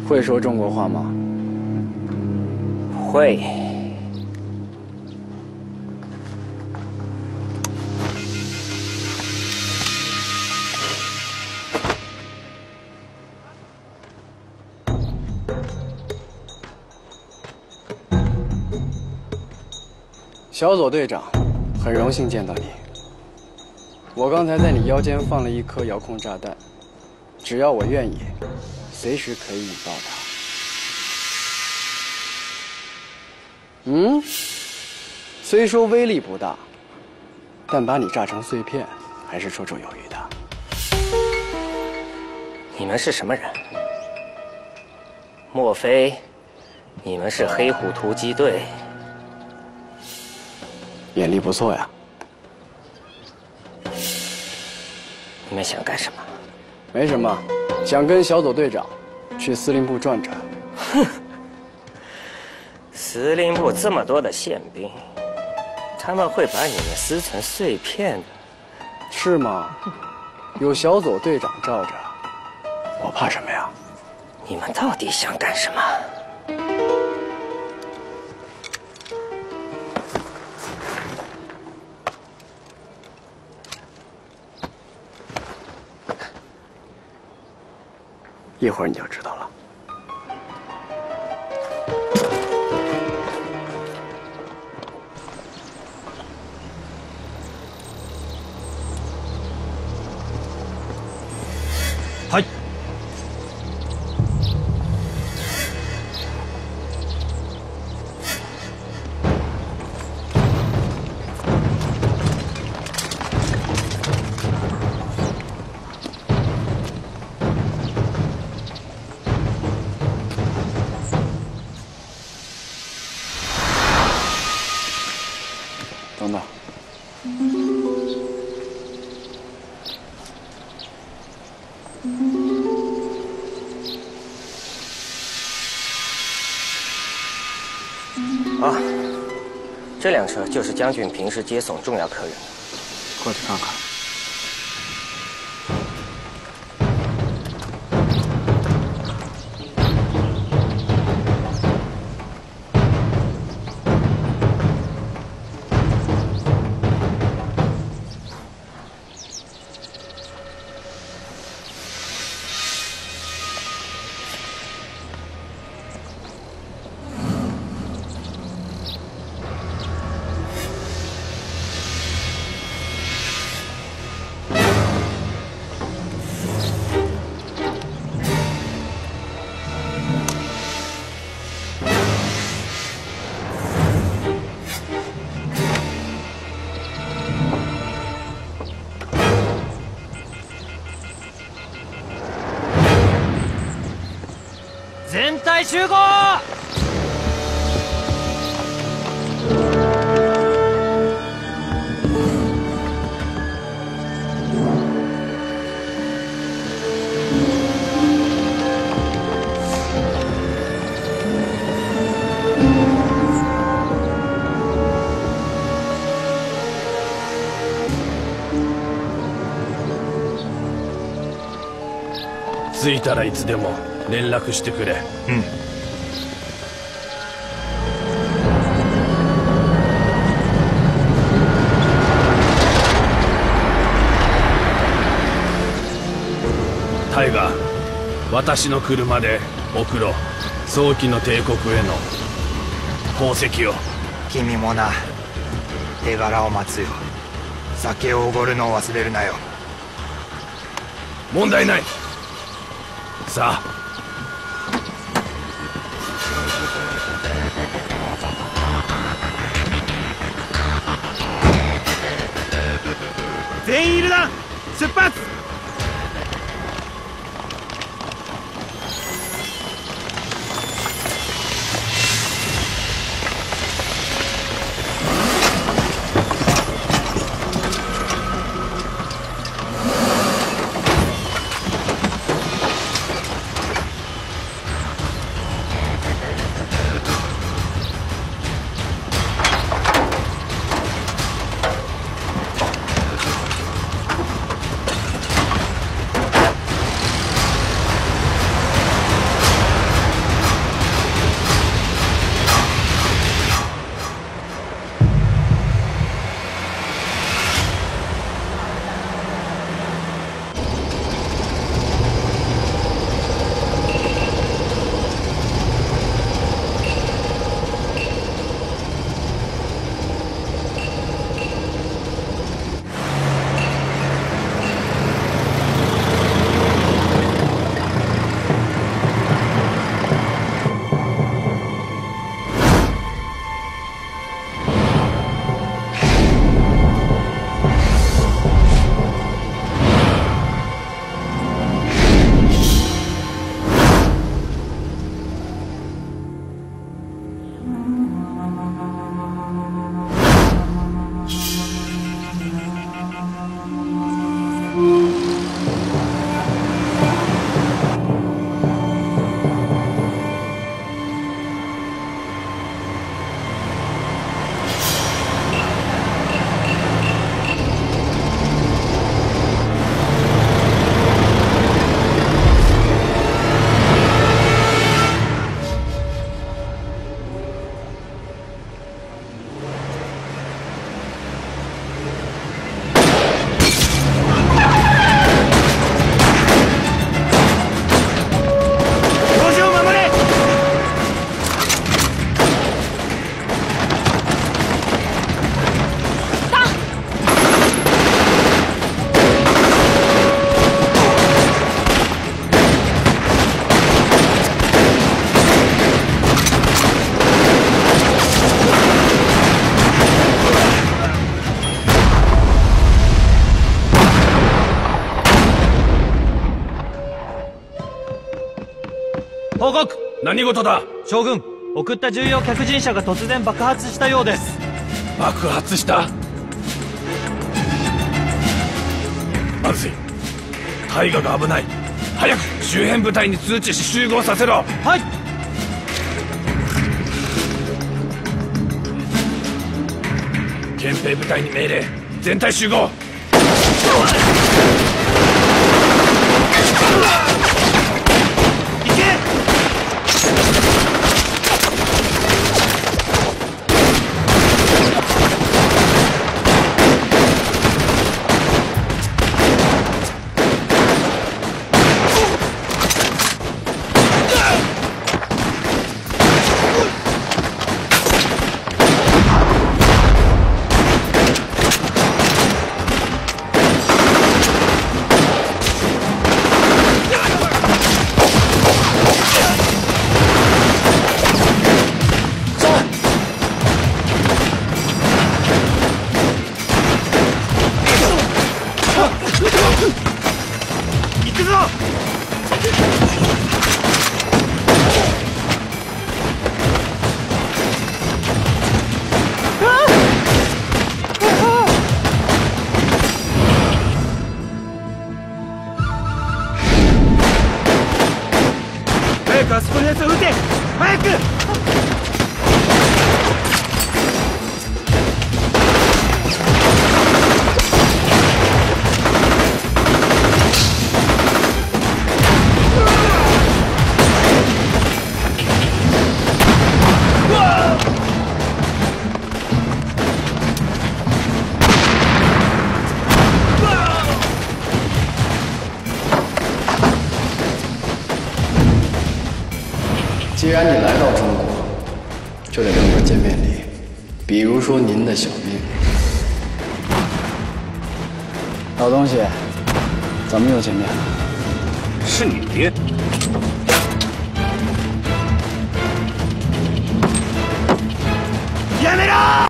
会说中国话吗？ 会。 小佐队长，很荣幸见到你。我刚才在你腰间放了一颗遥控炸弹，只要我愿意，随时可以引爆它。虽说威力不大，但把你炸成碎片还是绰绰有余的。 你们是什么人？莫非你们是黑虎突击队？ 眼力不错呀。 你们想干什么？ 没什么，想跟小佐队长去司令部转转。 哼，司令部这么多的宪兵，他们会把你们撕成碎片的。 是吗？有小佐队长罩着，我怕什么呀？ 你们到底想干什么？ 一会儿你就知道了。 はい。 等等。 啊，这辆车就是将军平时接送重要客人的。 过去看看。 全体集合！着いたらいつでも連絡してくれ。うん。タイガー、私の車で送ろう。早期の帝国への宝石を。 君もな、手柄を待つよ。酒をおごるのを忘れるなよ。 問題ない。さあ。全員いるな。出発。 何事だ。 将軍、送った重要客人車が突然爆発したようです。 爆発した。まずい。大河が危ない。早く周辺部隊に通知し集合させろ。 はい。 憲兵部隊に命令。全体集合。 行くぞ。早くあそこのやつを撃て。早く。 既然你来到中国，就得留个见面礼，比如说您的小命。老东西，咱们又见面了。 是你爹。 やめろ！